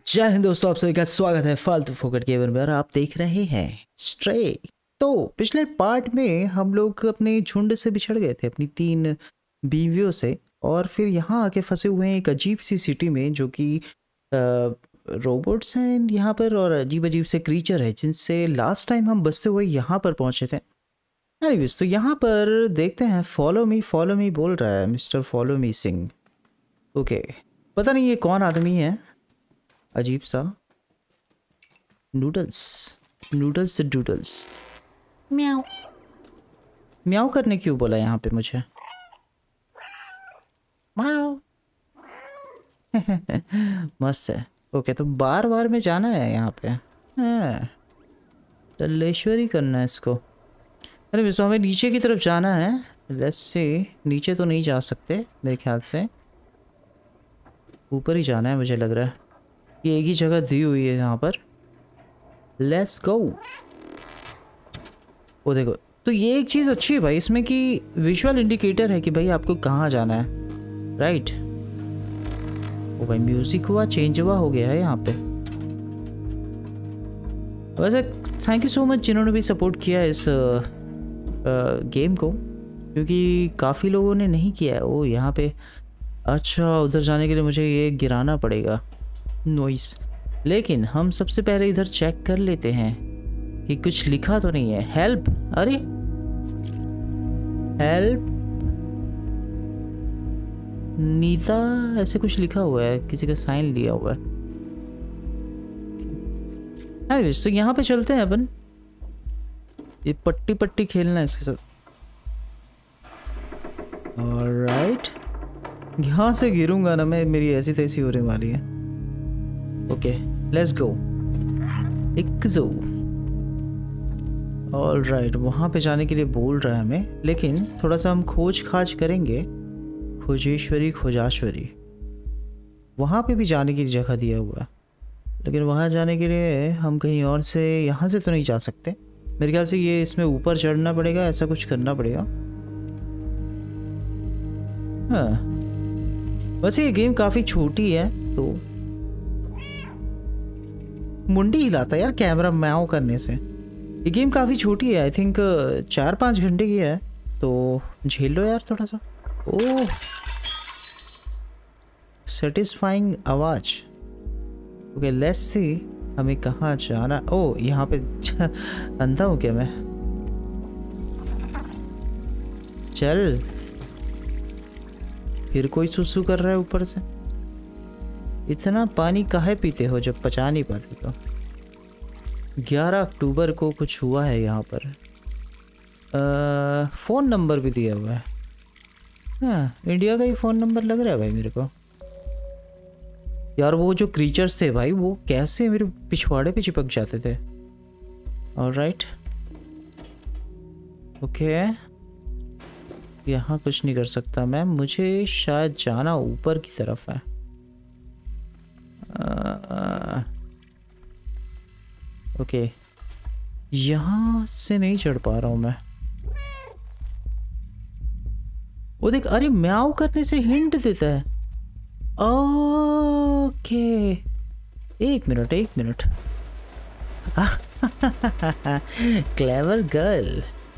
जय हिंद दोस्तों, आप सभी का स्वागत है फालतू फोकट गेमर में और आप देख रहे हैं स्ट्रे। तो पिछले पार्ट में हम लोग अपने झुंड से बिछड़ गए थे, अपनी 3 बीवियों से, और फिर यहाँ आके फंसे हुए हैं एक अजीब सी सिटी में जो कि रोबोट्स हैं यहाँ पर और अजीब अजीब से क्रीचर है जिनसे लास्ट टाइम हम बसते हुए यहाँ पर पहुँचे थे। एनीवेज, तो यहाँ पर देखते हैं। फॉलो मी बोल रहा है mister follow me Singh. Okay, पता नहीं ये कौन आदमी है अजीब सा। Noodles doodles. म्याऊ म्याऊ करने क्यों बोला यहाँ पे मुझे? म्याऊ। मस्त है। ओके, तो बार बार में जाना है यहाँ पे। हाँ, तलेश्वरी करना है इसको। अरे वैसे हमें नीचे की तरफ जाना है। लेट्स से नीचे तो नहीं जा सकते मेरे ख्याल से, ऊपर ही जाना है मुझे लग रहा है। ये एक ही जगह दी हुई है यहाँ पर। Let's go. वो देखो, तो ये एक चीज़ अच्छी है भाई इसमें कि विजुअल इंडिकेटर है कि भाई आपको कहाँ जाना है, राइट। ओ भाई, म्यूजिक हुआ चेंज हो गया है यहाँ पे। वैसे थैंक यू सो मच जिन्होंने भी सपोर्ट किया इस गेम को, क्योंकि काफ़ी लोगों ने नहीं किया है। ओ यहाँ पे, अच्छा उधर जाने के लिए मुझे ये गिराना पड़ेगा नॉइस। लेकिन हम सबसे पहले इधर चेक कर लेते हैं कि कुछ लिखा तो नहीं है। हेल्प। अरे हेल्प नीता ऐसे कुछ लिखा हुआ है, किसी का साइन लिया हुआ है। तो यहाँ पे चलते हैं अपन। ये पट्टी पट्टी खेलना है इसके साथ। ऑलराइट, यहाँ से गिरूंगा ना मैं, मेरी ऐसी तैसी होने वाली है। Okay let's go. इक्जो। ऑलराइट, वहाँ पे जाने के लिए बोल रहा है हमें, लेकिन थोड़ा सा हम खोज खाज करेंगे। खोजेश्वरी खोजाश्वरी, वहाँ पे भी जाने की जगह दिया हुआ है, लेकिन वहाँ जाने के लिए हम कहीं और से, यहाँ से तो नहीं जा सकते मेरे ख्याल से। ये इसमें ऊपर चढ़ना पड़ेगा, ऐसा कुछ करना पड़ेगा। हाँ, वैसे ये गेम काफ़ी छोटी है तो मुंडी हिलाता है यार कैमरा म्याऊ करने से। ये गेम काफ़ी छोटी है, आई थिंक 4-5 घंटे की है, तो झेल लो यार थोड़ा सा। ओह, सेटिस्फाइंग आवाज। ओके लेट्स सी हमें कहाँ जाना। ओह यहाँ पे अंधा हूँ क्या मैं? चल, फिर कोई सुसु कर रहा है ऊपर से। इतना पानी काहे पीते हो जब पचा नहीं पाते तो? 11 अक्टूबर को कुछ हुआ है यहाँ पर। फ़ोन नंबर भी दिया हुआ है। हाँ, इंडिया का ही फ़ोन नंबर लग रहा है भाई मेरे को यार। वो जो क्रीचर्स थे भाई, वो कैसे मेरे पिछवाड़े पे चिपक जाते थे। ऑलराइट, ओके, यहाँ कुछ नहीं कर सकता मैं। मुझे शायद जाना ऊपर की तरफ है। ओके, यहाँ से नहीं चढ़ पा रहा हूँ मैं। वो देख, अरे म्याऊ करने से हिंट देता है। ओके, एक मिनट। Clever girl.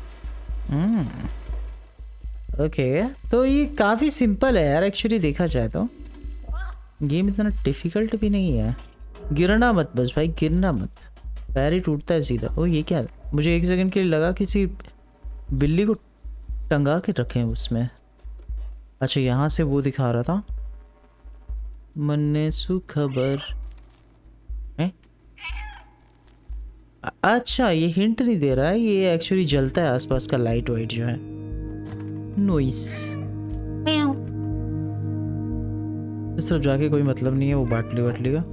ओके, तो ये काफ़ी सिंपल है यार एक्चुअली देखा जाए तो। गेम इतना डिफ़िकल्ट भी नहीं है। गिरना मत बस भाई, गिरना मत, पैर ही टूटता है सीधा। ओ ये क्या, मुझे एक सेकंड के लिए लगा किसी बिल्ली को टंगा के रखे हैं उसमें। अच्छा, यहाँ से वो दिखा रहा था मन्ने सुखबर है। अच्छा, ये हिंट नहीं दे रहा है, ये एक्चुअली जलता है आसपास का लाइट वाइट जो है। नॉइस। इस तरफ जाके कोई मतलब नहीं है वो बाटली वाटली का।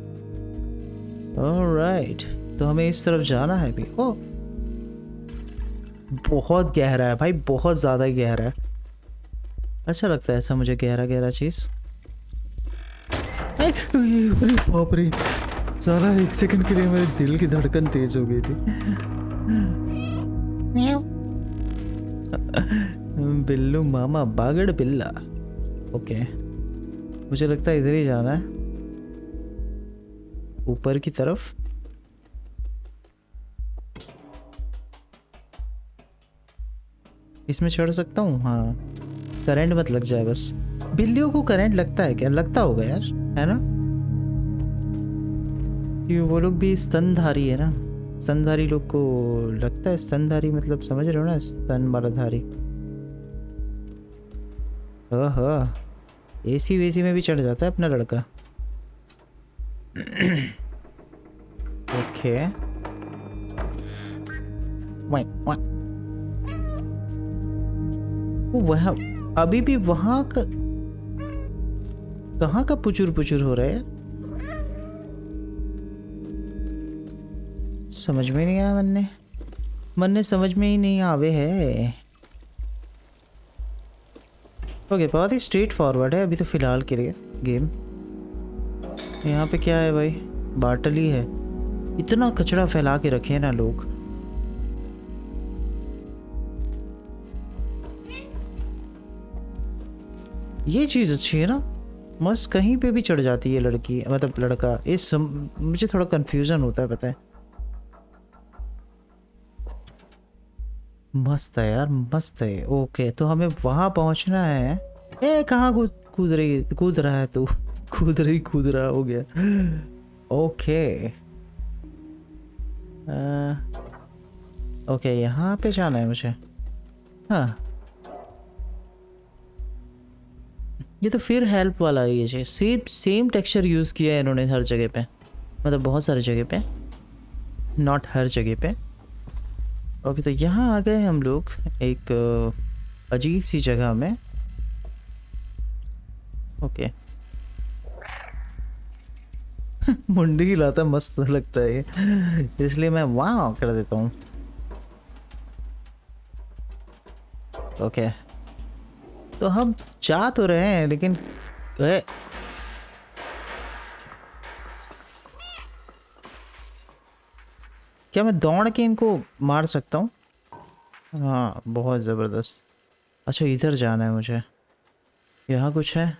ऑलराइट, तो हमें इस तरफ जाना है भी। ओ बहुत गहरा है भाई, बहुत ज़्यादा ही गहरा है। अच्छा लगता है ऐसा मुझे गहरा गहरा चीज़। अरे बाप रे, सारा एक सेकंड के लिए मेरे दिल की धड़कन तेज हो गई थी। बिल्लू मामा, बागड़ बिल्ला। ओके, मुझे लगता है इधर ही जाना है। ऊपर की तरफ। इसमें चढ़ सकता हूँ? हाँ, करंट मत लग जाए बस। बिल्लियों को करंट लगता है क्या? लगता होगा यार, है ना? कि वो लोग भी स्तनधारी है ना, स्तनधारी लोग को लगता है। स्तनधारी मतलब समझ रहे हो ना, स्तन वाला धारी। हाँ, एसी वेसी में भी चढ़ जाता है अपना लड़का। ओके, वहाँ अभी भी वहाँ का कहाँ का पुचुर पुचुर हो रहा है यार? समझ में नहीं आया। मन ने समझ में ही नहीं आवे है। ओके, बहुत ही स्ट्रेट फॉरवर्ड है अभी तो फिलहाल के लिए गेम। यहाँ पे क्या है भाई? बाटल ही है। इतना कचरा फैला के रखे हैं ना लोग। ये चीज़ अच्छी है ना, मस्त कहीं पे भी चढ़ जाती है लड़की, मतलब लड़का। मुझे थोड़ा कंफ्यूजन होता है, पता है। मस्त है यार, मस्त है। ओके, तो हमें वहां पहुंचना है। ए, कहाँ कूद रहा है तू? कूद रहा हो गया। ओके, ओके, यहाँ पे जाना है मुझे। हाँ, ये तो फिर हेल्प वाला है। ये सेम टेक्सचर यूज़ किया है इन्होंने हर जगह पे, मतलब बहुत सारी जगह पे, नॉट हर जगह पे। ओके, तो यहाँ आ गए हम लोग एक अजीब सी जगह में। ओके। मुंडी हिलाता मस्त लगता है ये, इसलिए मैं वहाँ कर देता हूँ। ओके, तो हम जा तो रहे हैं लेकिन क्या मैं दौड़ के इनको मार सकता हूँ? हाँ, बहुत ज़बरदस्त। अच्छा, इधर जाना है मुझे। यहाँ कुछ है?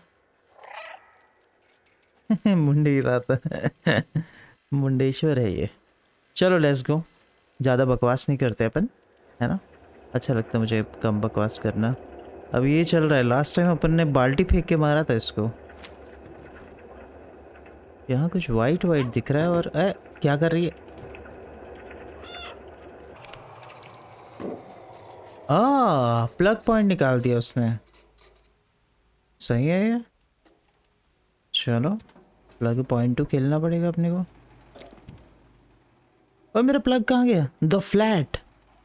मुंडी हिलाता है। मुंडेश्वर है ये। चलो लेट्स गो। ज़्यादा बकवास नहीं करते अपन, है ना? अच्छा लगता है मुझे कम बकवास करना। अब ये चल रहा है। लास्ट टाइम अपन ने बाल्टी फेंक के मारा था इसको। यहाँ कुछ वाइट दिख रहा है। और क्या कर रही है? प्लग पॉइंट निकाल दिया उसने। सही है ये। चलो, प्लग पॉइंट टू खेलना पड़ेगा अपने को। और मेरा प्लग कहाँ गया? The flat.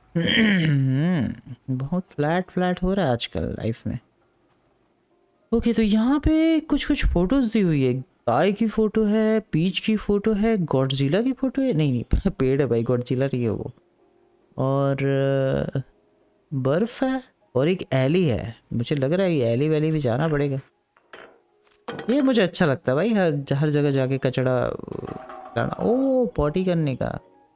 बहुत फ्लैट हो रहा है आजकल लाइफ में। ओके, तो यहाँ पे कुछ फोटोज दी हुई है। गाय की फोटो है, पीच की फोटो है, गॉडजिला की फोटो है। नहीं, पेड़ है भाई, गॉडजिला नहीं है वो। और बर्फ है और एक एली है। मुझे लग रहा है ये एली वैली भी जाना पड़ेगा। ये मुझे अच्छा लगता है भाई, हर जगह जाके कचड़ा लाना। ओ, पॉटी करने का।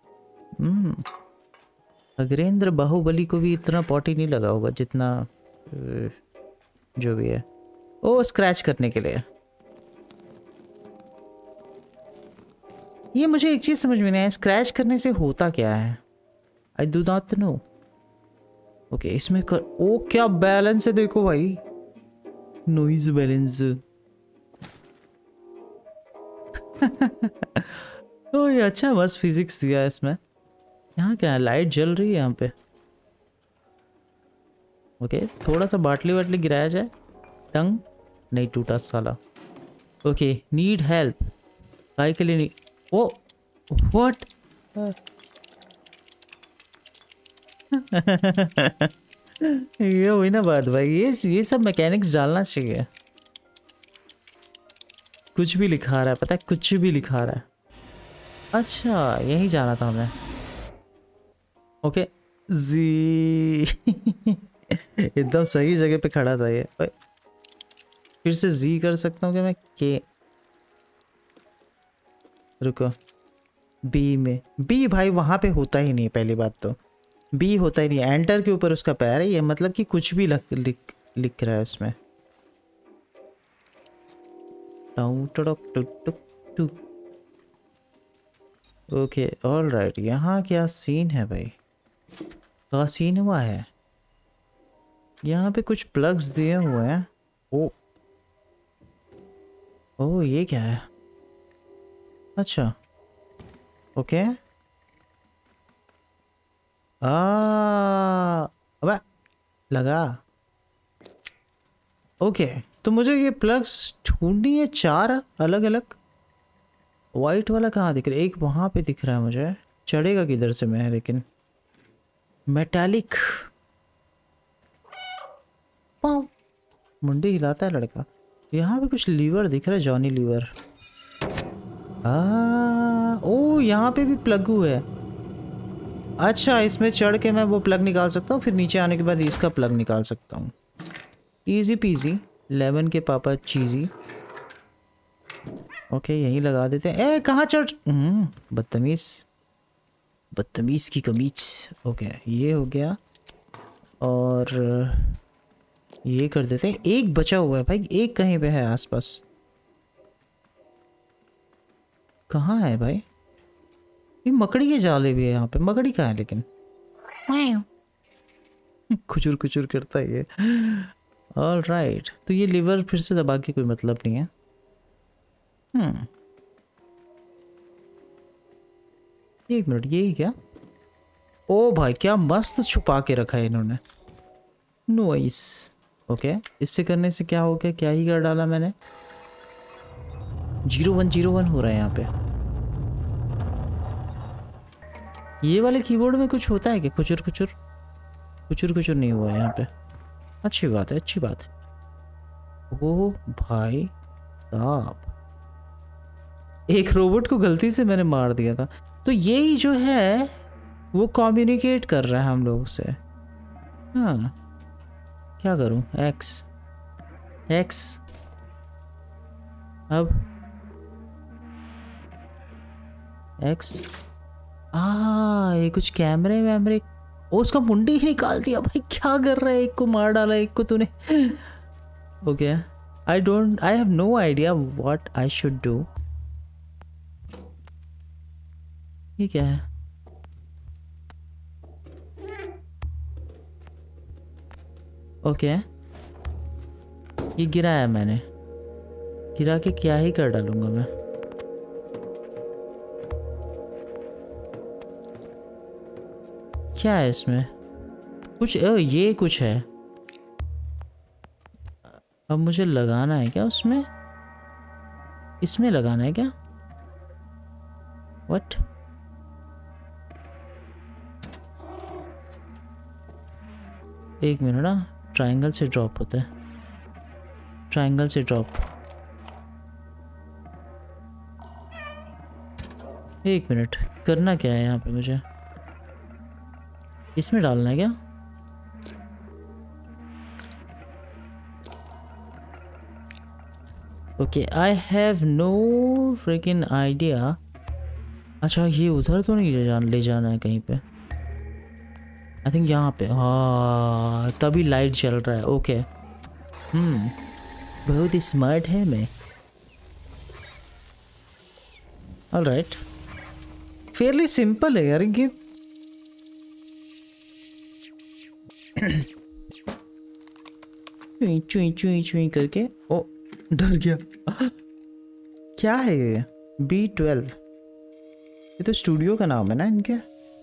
अग्रेंद्र बाहुबली को भी इतना पॉटी नहीं लगा होगा जितना जो भी है। ओ, स्क्रैच करने के लिए। ये मुझे एक चीज समझ में नहीं आया, स्क्रैच करने से होता क्या है? I do not know. Okay, इसमें कर। ओ, क्या बैलेंस है देखो भाई, नॉइज बैलेंस। ओ, ये अच्छा मस्त फिजिक्स दिया है इसमें। यहाँ क्या है? लाइट जल रही है यहाँ पे। ओके, थोड़ा सा बाटली वाटली गिराया जाए। टंग नहीं टूटा साला। Okay, need help. काय के लिए नहीं? Oh, what? ये हुई ना बात भाई। ये सब मैकेनिक्स डालना चाहिए। कुछ भी लिखा रहा है, पता है? कुछ भी लिखा रहा है। अच्छा, यही जाना था हमें। ओके, जी। एकदम सही जगह पे खड़ा था ये। फिर से जी कर सकता हूँ क्या मैं? के रुको, बी में। बी भाई वहां पे होता ही नहीं, पहली बात तो बी होता ही नहीं। एंटर के ऊपर उसका पैर है, ये मतलब कि कुछ भी लिख रहा है उसमें। Okay all right. यहाँ क्या सीन है भाई? क्या सीन हुआ है? यहाँ पे कुछ प्लग्स दिए हुए हैं। ओ ओ ये क्या है? अच्छा ओके। अबे लगा। ओके तो मुझे ये प्लग्स ढूंढनी है 4 अलग अलग। वाइट वाला कहाँ दिख रहा है? एक वहाँ पे दिख रहा है मुझे। चढ़ेगा किधर से मैं? लेकिन मेटालिक पाँव मुंडी हिलाता है लड़का। यहाँ पे कुछ लीवर दिख रहा है, जॉनी लीवर। ओ यहाँ पे भी प्लग हुआ है। अच्छा इसमें चढ़ के मैं वो प्लग निकाल सकता हूँ, फिर नीचे आने के बाद इसका प्लग निकाल सकता हूँ। इजी पीजी लेमन के पापा चीजी। ओके यहीं लगा देते हैं। ए कहाँ चढ़? बदतमीज, बदतमीज की कमीज। ओके ये हो गया और ये कर देते हैं। एक बचा हुआ है भाई, एक कहीं पे है आसपास। कहाँ है भाई? ये मकड़ी के जाले भी है यहाँ पे। मकड़ी कहाँ है लेकिन? खुचुर खुचुर करता है ये। ऑल राइट तो ये लीवर फिर से दबा के कोई मतलब नहीं है। एक मिनट, ये क्या? ओ भाई क्या मस्त छुपा के रखा है इन्होंने। नोइस। ओके इससे करने से क्या हो गया? क्या ही कर डाला मैंने? 0101 हो रहा है यहाँ पे। ये वाले कीबोर्ड में कुछ होता है क्या? कुचुर कुचुर कुचुर कुचुर नहीं हुआ है यहाँ पे। अच्छी बात है, अच्छी बात है। ओ भाई साहब, एक रोबोट को गलती से मैंने मार दिया था। तो यही जो है वो कम्युनिकेट कर रहा है हम लोग से। हाँ क्या करूं? X X. अब एक्स। ये कुछ कैमरे वैमरे। ओ उसका मुंडी ही निकाल दिया भाई। क्या कर रहा है? एक को मार डाला, एक को तूने। Okay I have no idea what I should do. ये क्या है? ओके ये गिराया मैंने। गिरा के क्या ही कर डालूंगा मैं। क्या है इसमें? कुछ ये कुछ है। अब मुझे लगाना है क्या उसमें? इसमें लगाना है क्या? व्हाट? एक मिनट ना, ट्रायंगल से ड्रॉप होता है। ट्रायंगल से ड्रॉप। एक मिनट, करना क्या है यहाँ पे मुझे? इसमें डालना है क्या? Okay I have no freaking idea. अच्छा ये उधर तो नहीं ले जाना है कहीं पे। आई थिंक यहाँ पे। हाँ तभी लाइट चल रहा है। ओके बहुत ही स्मार्ट है मैं। ऑलराइट फेयरली सिंपल है यार ये। चुई चुई चुई चुई करके। ओ डर गया। क्या है ये? B12। ये तो स्टूडियो का नाम है ना इनके।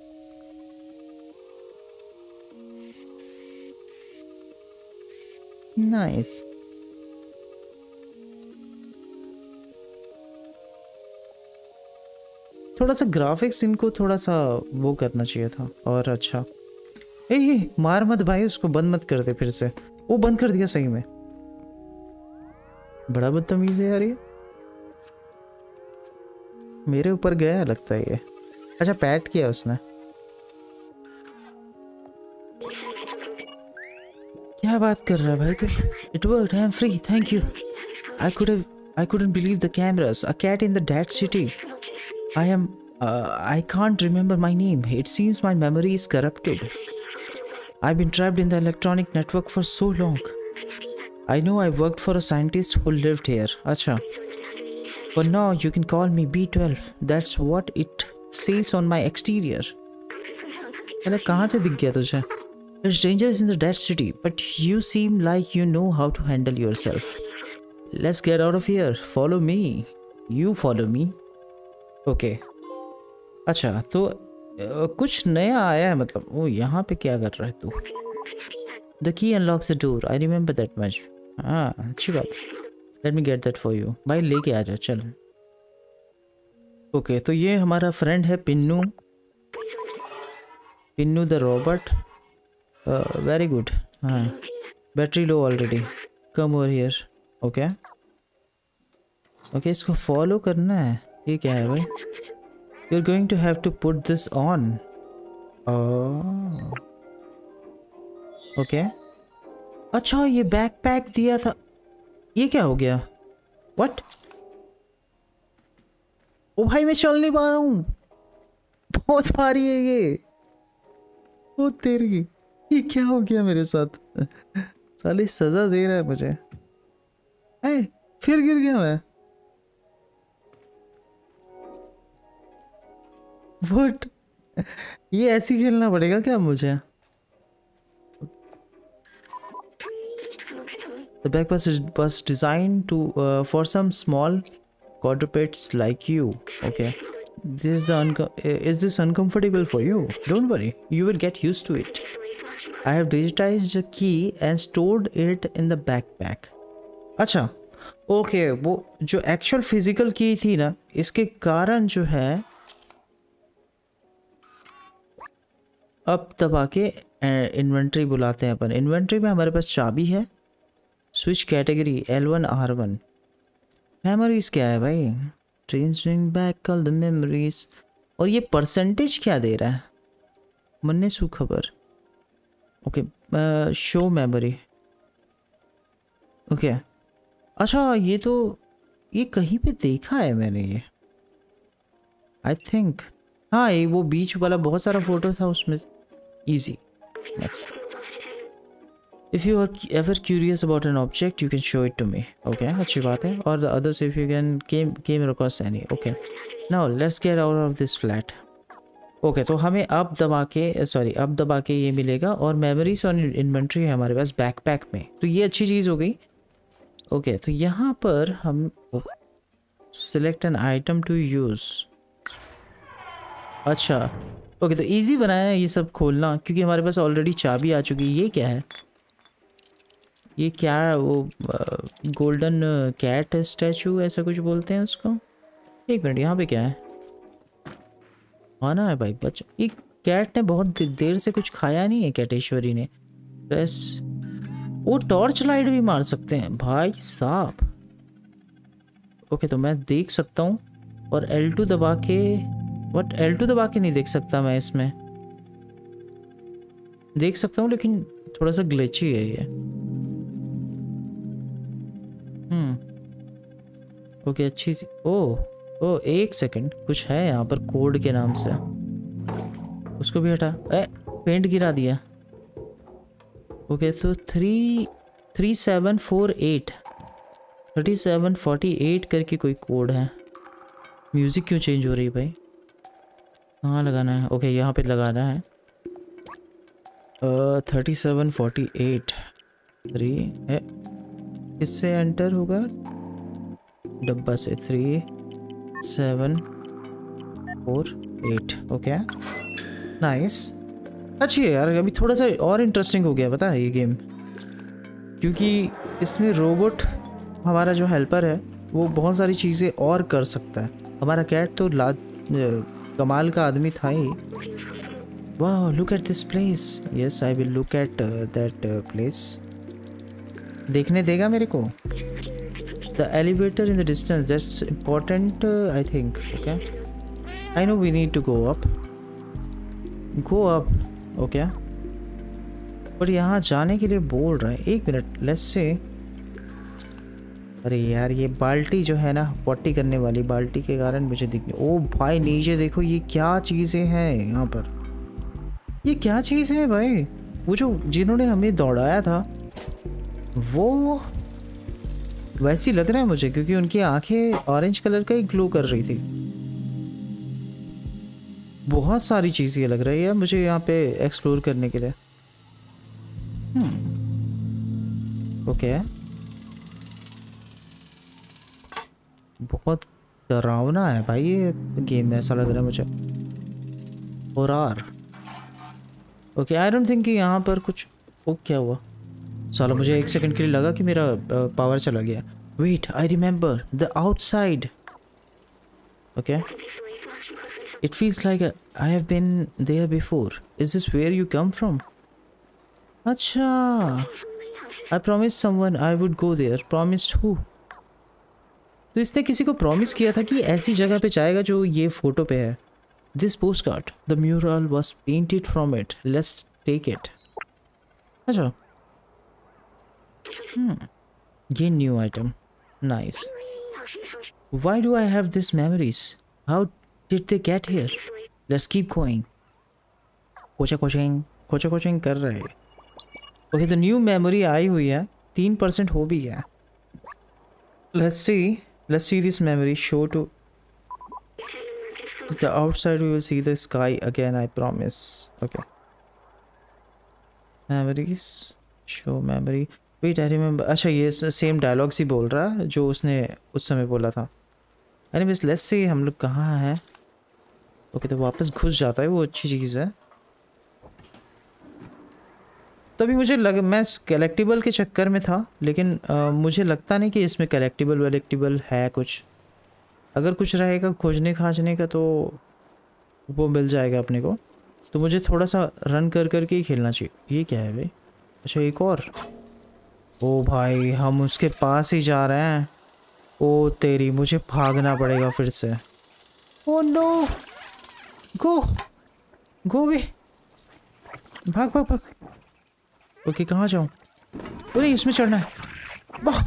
नाइस। थोड़ा सा ग्राफिक्स इनको थोड़ा सा वो करना चाहिए था और अच्छा। ए मार मत भाई उसको, बंद मत कर दे फिर से। वो बंद कर दिया सही में। बड़ा बदतमीज है यार ये। मेरे ऊपर गया लगता है ये। अच्छा पैट किया उसने। क्या बात कर रहा है भाई तू? It worked, I am free, thank you. I couldn't believe the cameras. A cat in the dead city. I can't remember my name. It seems my memory is corrupted. I've been trapped in the electronic network for so long. I know I worked for a scientist who lived here. Acha. But now you can call me B12. That's what it says on my exterior. अरे कहाँ से दिख गया तुझे? There's dangers in the dead city, but you seem like you know how to handle yourself. Let's get out of here. Follow me. You follow me. Okay. अच्छा तो कुछ नया आया है मतलब। ओ यहाँ पे क्या कर रहा है तू? The key unlocks the door. I remember that much. हाँ अच्छी बात। Let me get that for you. भाई लेके आ जा चल। ओके तो ये हमारा फ्रेंड है Pinnu. Pinnu the robot. Very good. हाँ battery low already. Come over here. Okay okay इसको फॉलो करना है। ये क्या है भाई? You're going to have to put this on. Oh. Okay. अच्छा ये बैकपैक दिया था। ये क्या हो गया? What? ओ भाई मैं चल नहीं पा रहा हूँ। बहुत भारी है ये। ओ तेरी ये क्या हो गया मेरे साथ? साली सजा दे रहा है मुझे। फिर गिर गया मैं। What? ये ऐसे खेलना पड़ेगा क्या मुझे? The backpack was designed to for some small quadrupeds like you. Okay. Is this uncomfortable for you? Don't worry, you will get used to it. I have digitized the key and stored it in the backpack. अच्छा, okay वो जो actual physical की थी ना, इसके कारण जो है अब दबा के इन्वेंट्री बुलाते हैं अपन। इन्वेंट्री में हमारे पास चाबी है। Switch category L1 R1। Memories क्या है भाई? Transferring back all the memories. और ये परसेंटेज क्या दे रहा है? मन्ने सु खबर। Okay show memory. ओके अच्छा ये तो ये कहीं पे देखा है मैंने ये आई थिंक। हाँ ये वो बीच वाला बहुत सारा फोटो था उसमें। Easy next. If you are ever curious about an object, you can show it to me. Okay, अच्छी बात है। और the others if you came across any. Okay, now let's get out of this flat. Okay, तो हमें अब दबा के ये मिलेगा और मेमोरीज और इन्वेंट्री है हमारे पास बैकपैक में। तो ये अच्छी चीज़ हो गई। ओके तो यहाँ पर हम select an item to use। अच्छा ओके तो इजी बनाया है ये सब खोलना क्योंकि हमारे पास ऑलरेडी चाबी आ चुकी है। ये क्या है? ये क्या वो गोल्डन कैट स्टैचू ऐसा कुछ बोलते हैं उसको। एक मिनट यहाँ पे क्या है? खाना है भाई बच्चा। ये कैट ने बहुत देर से कुछ खाया नहीं है कैटेश्वरी ने। प्रेस वो टॉर्च लाइट भी मार सकते हैं भाई साहब। ओके तो मैं देख सकता हूँ और L2 दबा के L2 दबा के नहीं देख सकता मैं। इसमें देख सकता हूँ लेकिन थोड़ा सा ग्लिची है ये। ओके अच्छी सी। ओ एक सेकंड कुछ है यहाँ पर कोड के नाम से। उसको भी हटा। पेंट गिरा दिया। ओके तो 3748 करके कोई कोड है। म्यूजिक क्यों चेंज हो रही है भाई? कहाँ लगाना है? ओके यहाँ पे लगाना है 3748 3 इससे एंटर होगा डब्बा से 3748। ओके नाइस अच्छी है यार। अभी थोड़ा सा और इंटरेस्टिंग हो गया पता है ये गेम क्योंकि इसमें रोबोट हमारा जो हेल्पर है वो बहुत सारी चीज़ें और कर सकता है। हमारा कैट तो कमाल का आदमी था ही। वाह look at this place. Yes I will look at that place. देखने देगा मेरे को? The elevator in the distance, that's important I think. Okay, I know we need to go up. Okay, पर यहाँ जाने के लिए बोल रहा है। एक मिनट लेट्स से। अरे यार ये बाल्टी जो है ना पॉटी करने वाली बाल्टी के कारण मुझे दिखनी। ओ भाई नीचे देखो ये क्या चीज़ें हैं यहाँ पर। ये क्या चीज़ है भाई? वो जो जिन्होंने हमें दौड़ाया था वो वैसी लग रहा है मुझे क्योंकि उनकी आंखें ऑरेंज कलर का ही ग्लो कर रही थी। बहुत सारी चीज़ें लग रही है मुझे यहाँ पे एक्सप्लोर करने के लिए। ओके, बहुत डरावना है भाई ये गेम, ऐसा लग रहा है मुझे। और are okay, I don't think कि यहाँ पर कुछ। ओ क्या हुआ साला, मुझे एक सेकंड के लिए लगा कि मेरा पावर चला गया। Wait, I remember the outside. Okay, it feels like I have been there before. Is this where you come from? अच्छा, I promise someone I would go there. Promised who? तो इसने किसी को प्रॉमिस किया था कि ऐसी जगह पे जाएगा जो ये फोटो पे है। This post card, the mural was painted from it, let's take it. अच्छा, ये new item, nice. Why do I have this memories? How did they get here? Let's keep going. Coaching कर रहे हैं। Okay, तो new memory आई हुई है, 3% हो भी गया। Let's see this memory. Show to the outside. We will see the sky again, I promise. Okay. Memories. Show memory. Wait, I remember. अच्छा, ये सेम डायलॉग ही बोल रहा है जो उसने उस समय बोला था। Anyways, let's see हम लोग कहाँ हैं। ओके, तो वापस घुस जाता है, वो अच्छी चीज़ है। तभी मुझे मैं कलेक्टिबल के चक्कर में था, लेकिन मुझे लगता नहीं कि इसमें कलेक्टिबल है कुछ। अगर कुछ रहेगा खोजने खाजने का तो वो मिल जाएगा अपने को। तो मुझे थोड़ा सा रन कर के ही खेलना चाहिए। ये क्या है भाई? अच्छा, एक और। ओ भाई, हम उसके पास ही जा रहे हैं। ओ तेरी, मुझे भागना पड़ेगा फिर से। ओ नो, गो वे, भाग। ओके, कहाँ जाऊँ? अरे इसमें चढ़ना है। वाह,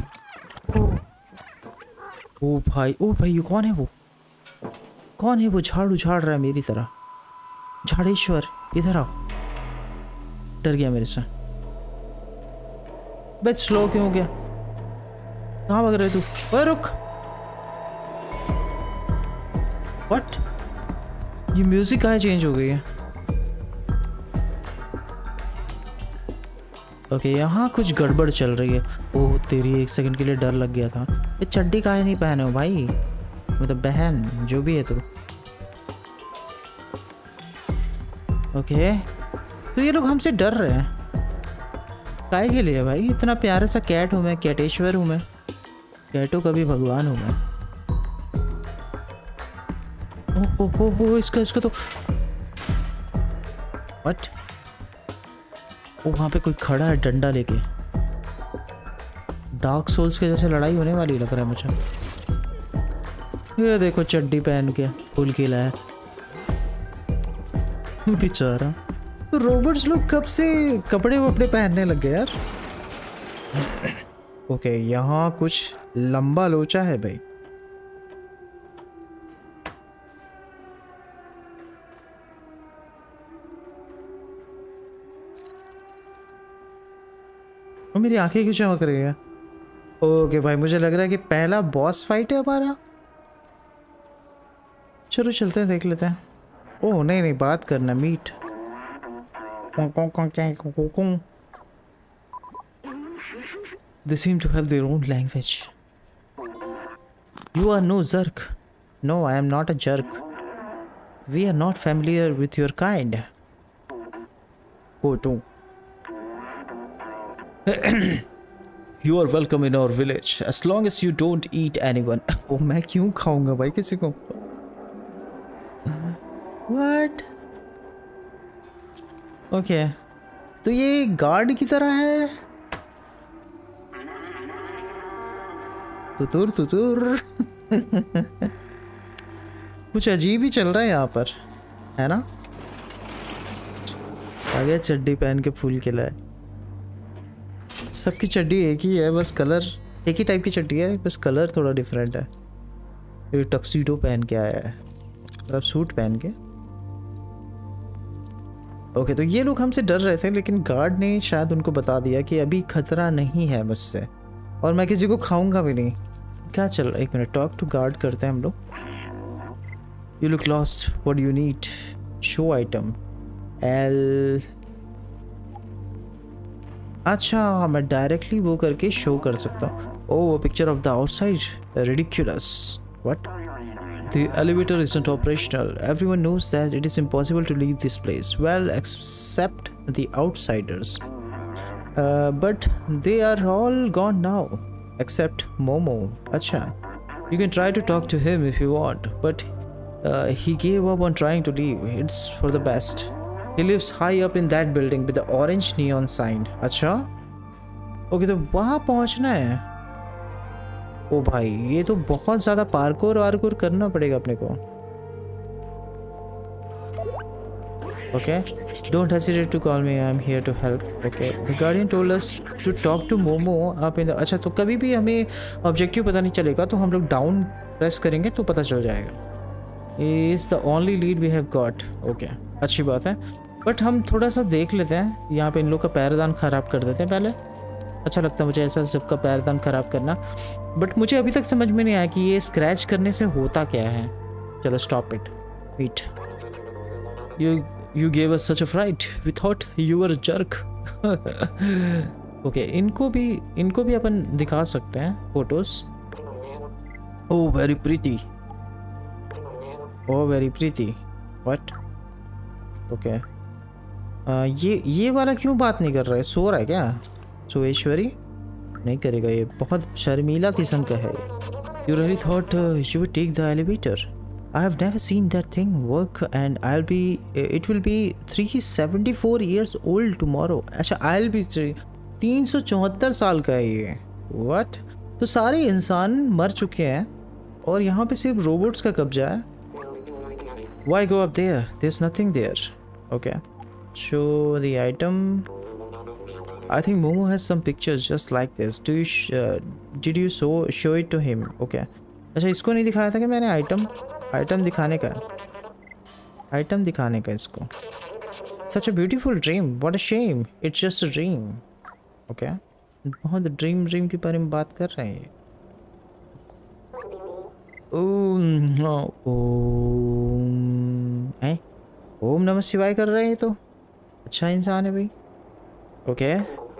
ओ भाई ये कौन है वो झाड़ू झाड़ रहा है मेरी तरह। झाड़ेश्वर, इधर आओ। डर गया मेरे से। बस स्लो क्यों हो गया? कहाँ भाग रहे तू? ओए रुक। व्हाट? ये म्यूजिक कहाँ चेंज हो गई है? ओके, यहाँ कुछ गड़बड़ चल रही है। ओह तेरी, एक सेकंड के लिए डर लग गया था। ये चड्डी काहे नहीं पहने हो भाई? मतलब बहन जो भी है तू। ओके, तो ये लोग हमसे डर रहे हैं काहे के लिए भाई? इतना प्यारा सा कैट हूँ मैं, कैटेश्वर हूँ मैं, कैटों का भी भगवान हूँ मैं। ओह इसका तो व्हाट? ओ वहाँ पे कोई खड़ा है डंडा लेके। डार्क सोल्स के जैसे लड़ाई होने वाली लग रहा है मुझे। ये देखो चड्डी पहन के फुल किला है बेचारा। तो रोबोट्स लोग कब से कपड़े वपड़े पहनने लग गए यार। ओके, यहाँ कुछ लंबा लोचा है भाई। और मेरी आंखें क्यों चमक रही है? ओके भाई, मुझे लग रहा है कि पहला बॉस फाइट है हमारा। चलो चलते हैं, देख लेते हैं। ओह नहीं, बात करना, meet. They seem to have their own language. You are no Zerk. No, I am not a jerk. We are not familiar with your kind. Go to. You are welcome in our village as long as you don't eat anyone. Oh, मैं क्यों खाऊंगा भाई किसी को? What? Okay. तो ये guard की तरह है। तुतुर कुछ अजीब ही चल रहा है यहाँ पर, है ना? आगे चड्डी पहन के फूल खिला है। सबकी चड्डी एक ही है, बस कलर एक ही टाइप की चड्डी है, बस कलर थोड़ा डिफरेंट है। ये टक्सीडो पहन के आया है, मतलब सूट पहन के। ओके, तो ये लोग हमसे डर रहे थे, लेकिन गार्ड ने शायद उनको बता दिया कि अभी खतरा नहीं है मुझसे, और मैं किसी को खाऊंगा भी नहीं। क्या चल रहा है? एक मिनट, टॉक टू गार्ड करते हैं हम लोग। You look lost, what do you need? Show item L. अच्छा मैं डायरेक्टली वो करके शो कर सकता हूँ। Oh picture of the outside ridiculous what the elevator isn't operational. Everyone knows that it is impossible to leave this place, well except the outsiders, but they are all gone now except Momo. Acha, you can try to talk to him if you want, but he gave up on trying to leave. It's for the best. He lives high up in that building with the orange neon sign. अच्छा okay तो वहाँ पहुँचना है। ओ भाई ये तो बहुत ज़्यादा पार्कोर वार्कोर करना पड़ेगा अपने को। Okay don't hesitate to call me, I am here to help. Okay the guardian told us to talk to Momo आप इन द। अच्छा तो कभी भी हमें ऑब्जेक्टिव पता नहीं चलेगा तो हम लोग डाउन प्रेस करेंगे तो पता चल जाएगा। Is the only lead we have got. Okay अच्छी बात है, बट हम थोड़ा सा देख लेते हैं। यहाँ पे इन लोग का पैरदान ख़राब कर देते हैं पहले। अच्छा लगता है मुझे ऐसा सबका पैरदान ख़राब करना, बट मुझे अभी तक समझ में नहीं आया कि ये स्क्रैच करने से होता क्या है। चलो stop it meet. You gave us such a fright, we thought you were jerk. Okay इनको भी अपन दिखा सकते हैं photos. Oh very pretty, oh very pretty what. Okay ये वाला क्यों बात नहीं कर रहा है, सो रहा है क्या? सोएश्वरी नहीं करेगा, ये बहुत शर्मीला किस्म का है। You really thought you would take the elevator? I have never seen that thing work and it will be 374 years old tomorrow. अच्छा आई विल बी 374 साल का है ये। व्हाट? तो सारे इंसान मर चुके हैं और यहाँ पे सिर्फ रोबोट्स का कब्जा है। Why go up there? There's nothing there. Okay. Show the item. I think Momo has some pictures just like this. Did you show it to him? Okay. अच्छा इसको नहीं दिखाया था कि मैंने आइटम दिखाने का इसको। Such a beautiful dream. What a shame. It's just a dream. Okay. बहुत ड्रीम के बारे में बात कर रहे हैं। ओम नमः शिवाय कर रहे हैं तो अच्छा इंसान है भाई। Okay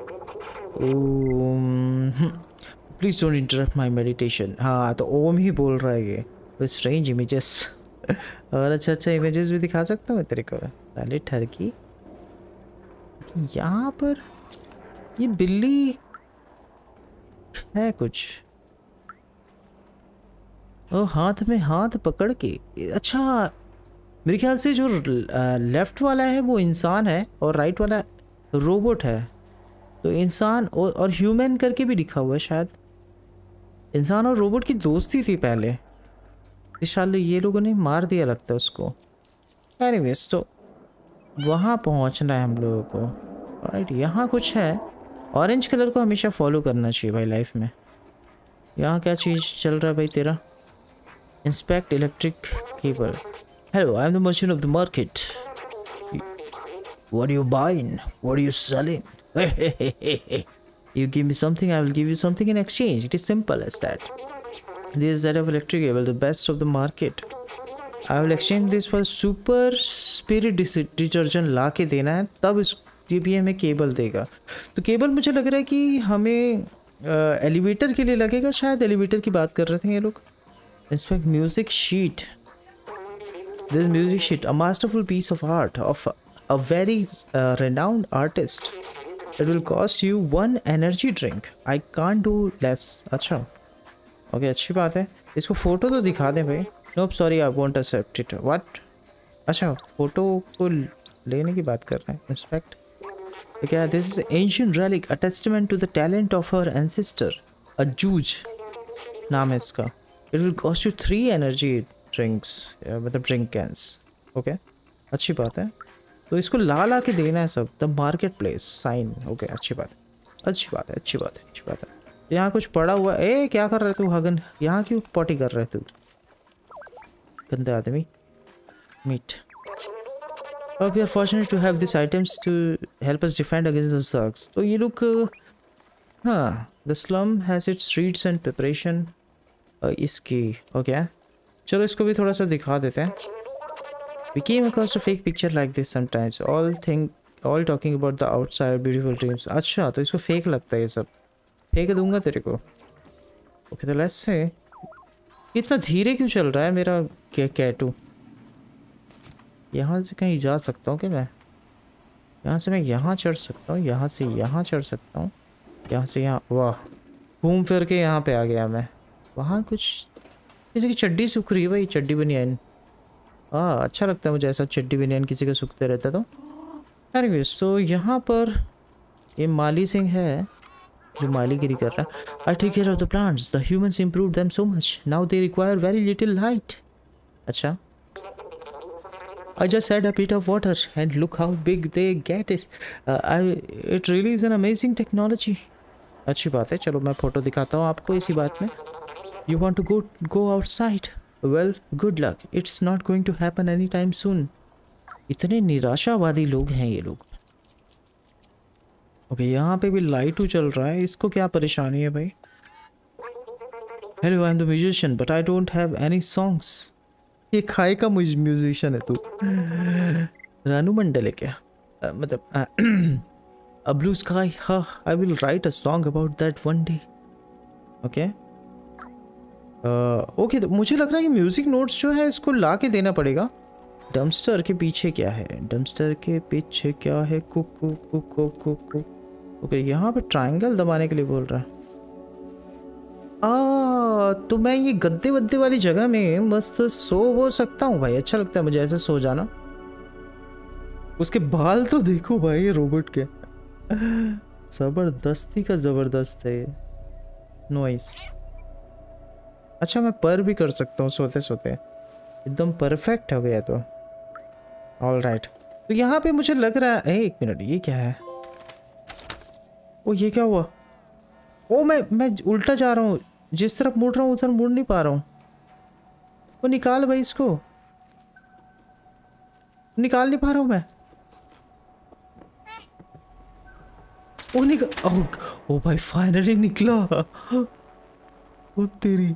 please don't interrupt my meditation. हाँ तो ओम ही बोल रहा है ये विद स्ट्रेंज इमेजेस। और अच्छा इमेजेस भी दिखा सकता हूँ मैं तेरे को। पहले ठरकी यहाँ पर ये बिल्ली है कुछ। ओ हाथ में हाथ पकड़ के। अच्छा मेरे ख्याल से जो लेफ्ट वाला है वो इंसान है और राइट वाला रोबोट है। तो इंसान और ह्यूमन करके भी लिखा हुआ है शायद। इंसान और रोबोट की दोस्ती थी पहले, इस साल ये लोगों ने मार दिया लगता है उसको। एनीवेज तो वहाँ पहुँचना है हम लोगों को। राइट यहाँ कुछ है। ऑरेंज कलर को हमेशा फॉलो करना चाहिए भाई लाइफ में। यहाँ क्या चीज़ चल रहा है भाई तेरा? Inspect electric cable. Hello, I'm the merchant of the market. What are you buying? What are you selling? You give me something, I will give you something in exchange. It is simple as that. This is that of electric cable, the best of the market. I will exchange this for super spirit detergent ला के देना है, तब ये भी हमें cable देगा। तो केबल मुझे लग रहा है कि हमें एलिवेटर के लिए लगेगा शायद। एलिवेटर की बात कर रहे थे ये लोग। Inspect music sheet. This music sheet, a masterful piece of art of a very renowned artist. It will cost you 1 energy drink. I can't do less. अच्छा ओके अच्छी बात है। इसको फ़ोटो तो दिखा दें भाई। No sorry I want accept it. What? अच्छा फ़ोटो को लेने की बात कर रहे हैं। इंस्पेक्ट क्या? This is ancient relic, a testament to the talent of her ancestor. A जूज नाम है इसका। It will cost you 3 energy drinks मतलब ड्रिंक कैंस। ओके अच्छी बात है। तो इसको ला के देना है सब। The market place sign. Okay अच्छी बात है। यहाँ कुछ पड़ा हुआ। ए क्या कर रहे तू हगन? यहाँ क्यों पॉटी कर रहे तू गंदे आदमी? Meet. We are fortunate to have this items to help us defend against the zergs. तो ये लोग हाँ the slum has its streets and preparation इसकी। ओके चलो इसको भी थोड़ा सा दिखा देते हैं। We came across a fake picture like this sometimes. All talking about the outside beautiful dreams. अच्छा तो इसको फेक लगता है ये सब. फेंक दूंगा तेरे को. ओके तो लेट्स से इतना धीरे क्यों चल रहा है मेरा कैटू. यहाँ से कहीं जा सकता हूँ क्या मैं. यहाँ से मैं यहाँ चढ़ सकता हूँ. यहाँ से यहाँ चढ़ सकता हूँ. यहाँ से यहाँ. वाह घूम फिर के यहाँ पे आ गया मैं. वहाँ कुछ किसी की चड्डी सूख रही है भाई. चड्डी बनियान. अच्छा लगता है मुझे ऐसा चड्डी बनियान किसी का सूखते रहता तो. एनीवेज तो यहाँ पर ये माली सिंह है जो मालीगिरी कर रहा है. I take care of the plants. The humans improve them so much. Now they require very little light. अच्छा I just add a bit of water and look how big they get it. It really is an amazing technology. अच्छी बात है. चलो मैं photo दिखाता हूँ आपको इसी बात में. You want to go outside? Well, good luck. It's not going to happen anytime soon. इतने निराशावादी लोग हैं ये लोग. ओके यहाँ पे भी लाइट चल रहा है. इसको क्या परेशानी है भाई. Hello, I'm the musician, but I don't have any songs. ये खाए का म्यूजिशियन है तू. रानू मंडल है क्या. मतलब अ ब्लू स्काई. हाँ I will write a song about that one day. Okay okay तो मुझे लग रहा है कि म्यूजिक नोट्स जो है इसको ला के देना पड़ेगा. डम्पस्टर के पीछे क्या है. डम्पस्टर के पीछे क्या है. कुकू कुकू कुकू. ओके यहाँ पे ट्रायंगल दबाने के लिए बोल रहा है. तो मैं ये गद्दे वद्दे वाली जगह में मस्त सो हो सकता हूँ भाई. अच्छा लगता है मुझे ऐसे सो जाना. उसके बाल तो देखो भाई रोबोट के. जबरदस्ती का जबरदस्त है ये. नॉइस. अच्छा मैं पर भी कर सकता हूँ सोते सोते. एकदम परफेक्ट हो गया तो. All right. तो यहाँ पे मुझे लग रहा है. एक मिनट ये क्या है. ओ ये क्या हुआ. ओ मैं उल्टा जा रहा हूँ. जिस तरफ मुड़ रहा हूँ उधर मुड़ नहीं पा रहा हूँ. वो निकाल भाई इसको. निकाल नहीं पा रहा हूँ मैं. ओ निकाल. ओ भाई फाइनली निकला. ओ तेरी.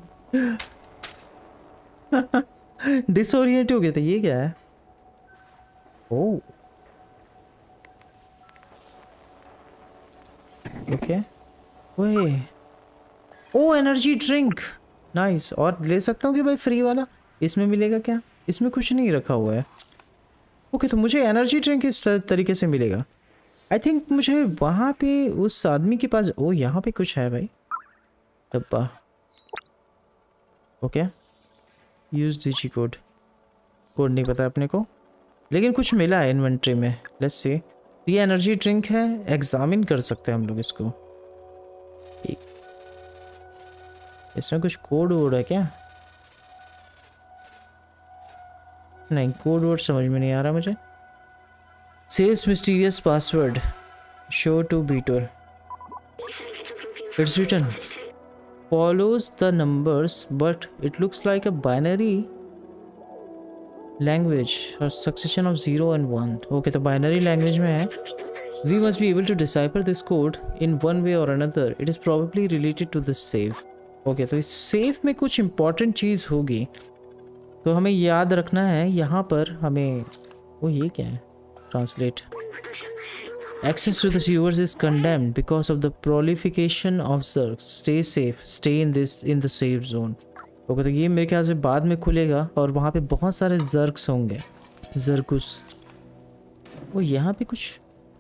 डिसोरिएंट हो गया था. ये क्या है. Oh okay. ओए ओ एनर्जी ड्रिंक. नाइस. और ले सकता हूँ कि भाई फ्री वाला. इसमें मिलेगा क्या. इसमें कुछ नहीं रखा हुआ है. ओके तो मुझे एनर्जी ड्रिंक इस तरीके से मिलेगा. आई थिंक मुझे वहाँ पे उस आदमी के पास. ओ यहाँ पे कुछ है भाई. डब्बा. Okay use digi code. Code नहीं पता अपने को लेकिन कुछ मिला है इन्वेंट्री में. Let's see. ये एनर्जी ड्रिंक है. एग्जामिन कर सकते हैं हम लोग इसको. इसमें कुछ कोड वोड है क्या. नहीं कोड वोड समझ में नहीं आ रहा मुझे. Saves mysterious password show to beater. It's written follows the numbers but it looks like a binary language or succession of 0 and 1. okay तो binary language में है. we must be able to decipher this code in one way or another. it is probably related to this save. okay तो इस safe में कुछ important चीज़ होगी तो हमें याद रखना है. यहाँ पर हमें. वो ये क्या है. Translate. Access to the sewers is condemned because of the proliferation of zergs. Stay safe. Stay in the safe zone. Okay तो ये मेरे ख्याल से बाद में खुलेगा और वहाँ पे बहुत सारे जर्ग्स होंगे. जर्गुस. वो यहाँ पे कुछ.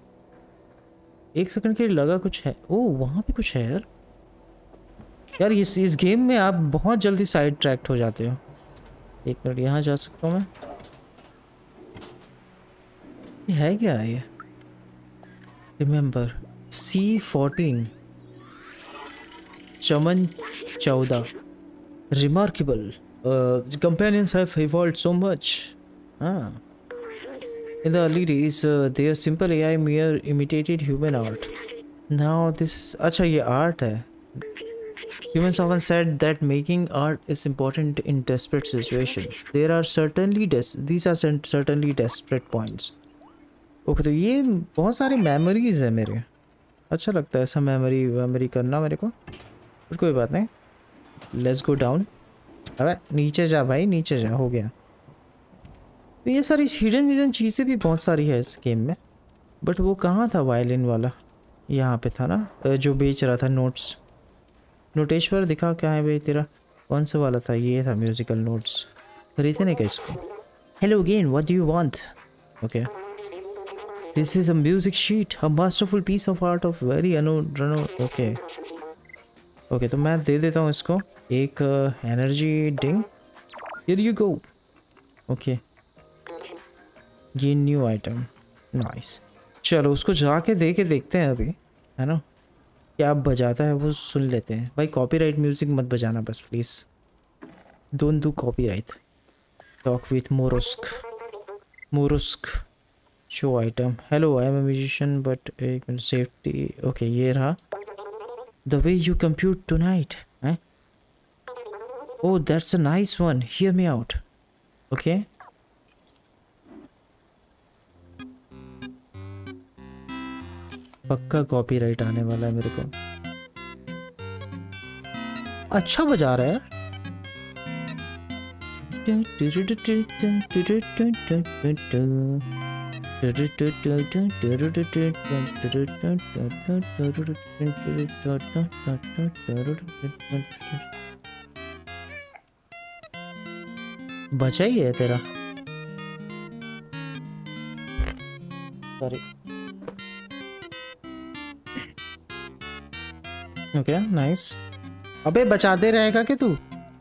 एक सेकंड के लिए लगा कुछ है. ओ वहाँ पे कुछ है यार. यार इस गेम में आप बहुत जल्दी साइड ट्रैक्ट हो जाते हो. एक मिनट यहाँ जा सकता हूँ मैं. ये है क्या ये. Remember C14 Chaman 14. Remarkable. Companions have evolved so much. In the early days, their simple AI mere imitated human art. Now this. अच्छा ये art है. Humans often said that making art is important in desperate situations. There are certainly these are certainly desperate points. Okay तो ये बहुत सारे memories है मेरे. अच्छा लगता है ऐसा मेमोरी करना मेरे को. पर कोई बात नहीं. Let's go down. अबे नीचे जा भाई नीचे जा. हो गया. तो ये सारी हिडन हिडन चीज़ें भी बहुत सारी है इस गेम में। बट वो कहाँ था वायलिन वाला? यहाँ पे था ना, जो बेच रहा था नोट्स। नोटेश्वर दिखा क्या है भाई तेरा? कौन सा वाला था? ये था म्यूजिकल नोट्स। खरीदने का इसको। Hello again, what do you want? Okay, this is a music sheet, a masterful piece of art of very Reno. Okay okay, तो मैं दे देता हूँ इसको एक energy drink. Here you go. Okay, ये न्यू आइटम, नाइस। चलो उसको जाके दे के देखते हैं अभी, है ना? क्या बजाता है वो सुन लेते हैं। भाई कॉपीराइट म्यूजिक मत बजाना बस please, don't do copyright. Talk with Morusk show item. Hello, I am a musician but एक मिनट, सेफ्टी। ओके, ये रहा। The way you compute tonight, हैं? Oh that's a nice one, hear me out. Okay, पक्का copyright आने वाला है मेरे को। अच्छा बजा रहा है यार। बचा ही है तेरा। सॉरी। Okay nice. अबे बचाते रहेगा क्या तू?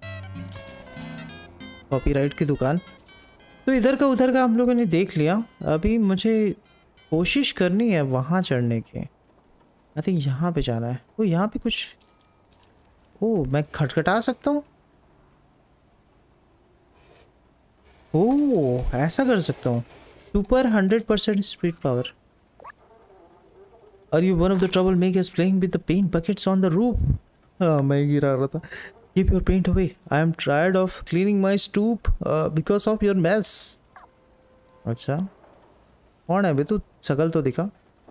कॉपीराइट की दुकान। तो इधर का उधर का हम लोगों ने देख लिया। अभी मुझे कोशिश करनी है वहाँ चढ़ने की। आई थिंक यहाँ पे जाना है। वो यहाँ पे कुछ, ओ मैं खटखटा सकता हूँ। ओ ऐसा कर सकता हूँ। Super 100% speed power. Are you one of the trouble makers playing with the paint buckets on the roof? हाँ मैं गिरा रहा था। Keep your paint away. I am tired of cleaning my stoop because of your mess. अच्छा, कौन है बे तू? शकल तो दिखा।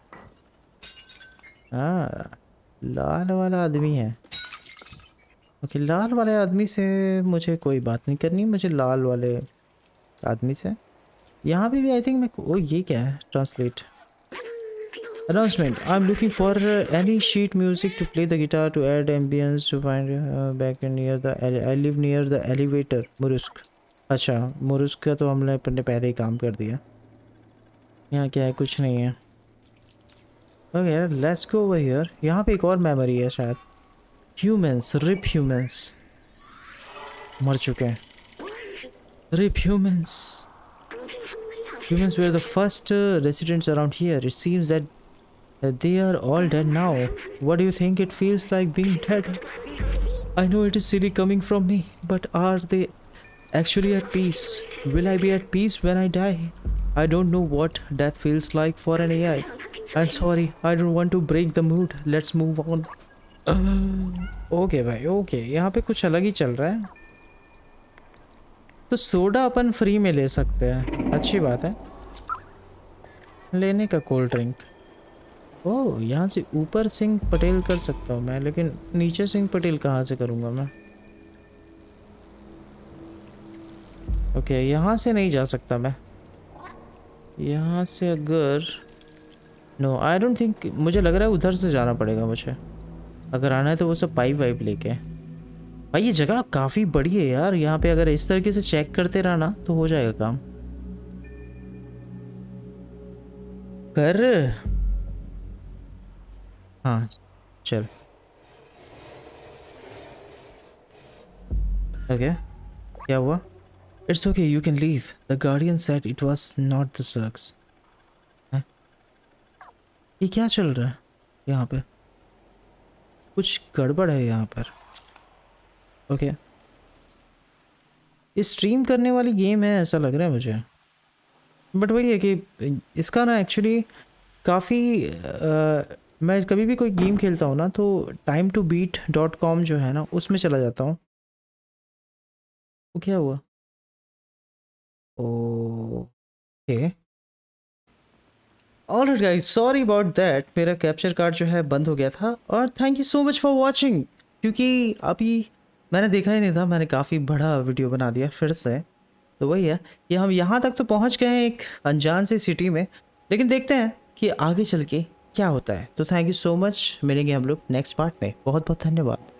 हाँ, लाल वाला आदमी है। ओके, लाल वाले आदमी से मुझे कोई बात नहीं करनी, मुझे लाल वाले आदमी से। यहाँ पे भी आई थिंक मैं, ओ ये क्या है? Translate. Announcement. I'm looking for any sheet music to play the guitar to add ambience to find back near the I live near the elevator. Morusk. अच्छा, मुरुस्क का तो हमने अपने पहले ही काम कर दिया। यहाँ क्या है? कुछ नहीं है। ओके यार, लेट्स गो ओवर हियर। यहाँ पे एक और मेमोरी है शायद। ह्यूमंस, रिप ह्यूमंस मर चुके हैं। RIP humans. Humans were the first residents around here. It seems that they are all dead now. What do you think it feels like being dead? I know it is silly coming from me, but are they actually at peace? Will I be at peace when I die? I don't know what death feels like for an AI. I'm sorry, I don't want to break the mood. Let's move on. Okay भाई okay, यहाँ पे कुछ अलग ही चल रहा है। तो soda अपन free में ले सकते हैं, अच्छी बात है। लेने का कोल्ड ड्रिंक। ओह, यहाँ से ऊपर सिंह पटेल कर सकता हूँ मैं, लेकिन नीचे सिंह पटेल कहाँ से करूँगा मैं? ओके, यहाँ से नहीं जा सकता मैं। यहाँ से अगर, नो आई डोंट थिंक, मुझे लग रहा है उधर से जाना पड़ेगा मुझे। अगर आना है तो वो सब पाइप वाइप लेके। भाई ये जगह काफ़ी बड़ी है यार। यहाँ पे अगर इस तरीके से चेक करते रहा ना तो हो जाएगा काम। कर, हाँ चल। ओके, क्या हुआ? It's okay, you can leave. The guardian said it was not the circus. ये क्या चल रहा है यहाँ पे? कुछ गड़बड़ है यहाँ पर। ओके, ये स्ट्रीम करने वाली गेम है ऐसा लग रहा है मुझे। बट वही है कि इसका ना एक्चुअली काफ़ी मैं कभी भी कोई गेम खेलता हूँ ना तो time2beat.com जो है ना उसमें चला जाता हूँ। वो क्या हुआ? Okay, alright guys, sorry about that. मेरा कैप्चर कार्ड जो है बंद हो गया था। और thank you so much for watching, क्योंकि अभी मैंने देखा ही नहीं था, मैंने काफ़ी बड़ा वीडियो बना दिया फिर से। तो वही है कि हम यहाँ तक तो पहुँच गए हैं एक अनजान सी सिटी में, लेकिन देखते हैं कि आगे चल के क्या होता है। तो थैंक यू सो मच, मिलेंगे हम लोग नेक्स्ट पार्ट में। बहुत बहुत धन्यवाद।